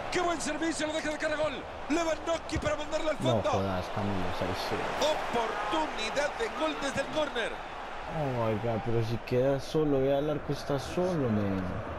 ¡Qué buen servicio! Lo deja de cara a gol. Lewandowski para mandarlo al No fondo. jodas, Camilo, Salcedo. Oportunidad de gol desde el córner. Oh my god, pero si queda solo, ve al arco, está solo, men.